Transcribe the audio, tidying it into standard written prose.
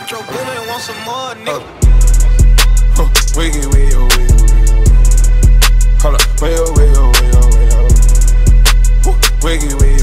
Metro Boomin want some more, nigga. Wiggy, wiggy, wiggy, wiggy. Hold up, wiggy, wiggy, wiggy, wiggy. Wiggy, wiggy.